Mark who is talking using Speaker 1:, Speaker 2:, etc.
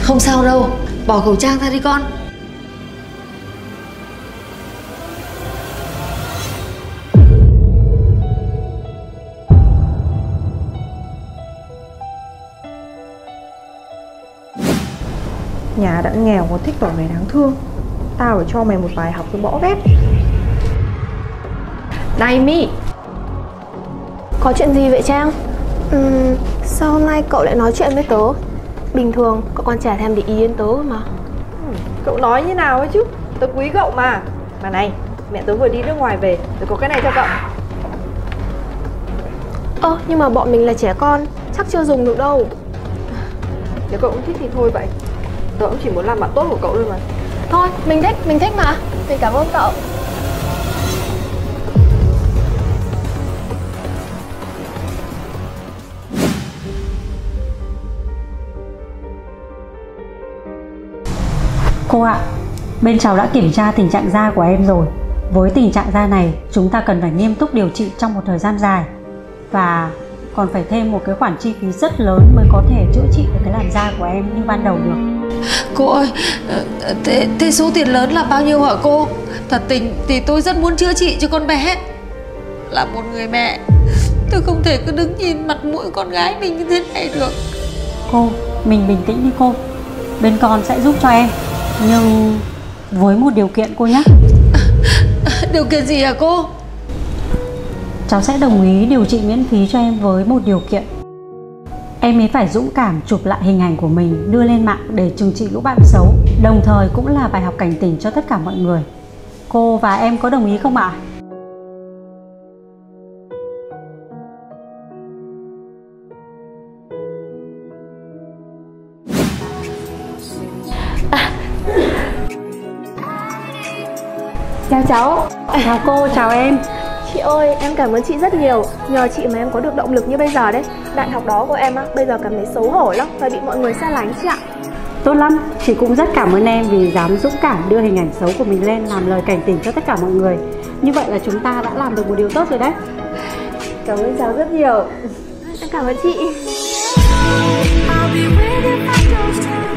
Speaker 1: Không sao đâu, bỏ khẩu trang ra đi con.
Speaker 2: Nhà đã nghèo còn thích tỏ vẻ đáng thương. Tao phải cho mày một bài học rồi bỏ ghét. Này My,
Speaker 3: có chuyện gì vậy Trang? Sao hôm nay cậu lại nói chuyện với tớ? Bình thường cậu còn chả thèm để ý đến tớ mà.
Speaker 2: Cậu nói như nào ấy chứ? Tớ quý cậu mà. Mà này, mẹ tớ vừa đi nước ngoài về, tớ có cái này cho cậu.
Speaker 3: Nhưng mà bọn mình là trẻ con, chắc chưa dùng được đâu.
Speaker 2: Nếu cậu không thích thì thôi vậy. Tớ cũng chỉ muốn làm bạn tốt của cậu thôi mà.
Speaker 3: Thôi, mình thích mà. Mình cảm ơn cậu.
Speaker 4: Cô ạ, bên cháu đã kiểm tra tình trạng da của em rồi. Với tình trạng da này, chúng ta cần phải nghiêm túc điều trị trong một thời gian dài. Và còn phải thêm một cái khoản chi phí rất lớn mới có thể chữa trị được cái làn da của em như ban đầu được.
Speaker 1: Cô ơi, thế số tiền lớn là bao nhiêu hả cô? Thật tình thì tôi rất muốn chữa trị cho con bé. Là một người mẹ, tôi không thể cứ đứng nhìn mặt mũi con gái mình như thế này được.
Speaker 4: Cô, mình bình tĩnh đi cô. Bên con sẽ giúp cho em, nhưng với một điều kiện cô nhé.
Speaker 1: Điều kiện gì hả cô?
Speaker 4: Cháu sẽ đồng ý điều trị miễn phí cho em với một điều kiện. Em ấy phải dũng cảm chụp lại hình ảnh của mình đưa lên mạng để trừng trị lũ bạn xấu. Đồng thời cũng là bài học cảnh tỉnh cho tất cả mọi người. Cô và em có đồng ý không ạ?
Speaker 3: Chào cháu.
Speaker 4: Chào cô, chào em.
Speaker 3: Chị ơi, em cảm ơn chị rất nhiều. Nhờ chị mà em có được động lực như bây giờ đấy. Đại học đó của em bây giờ cảm thấy xấu hổ lắm và bị mọi người xa lánh chị ạ.
Speaker 4: Tốt lắm, chị cũng rất cảm ơn em vì dám dũng cảm đưa hình ảnh xấu của mình lên làm lời cảnh tỉnh cho tất cả mọi người. Như vậy là chúng ta đã làm được một điều tốt rồi đấy.
Speaker 2: Cảm ơn cháu rất nhiều.
Speaker 3: Em cảm ơn chị.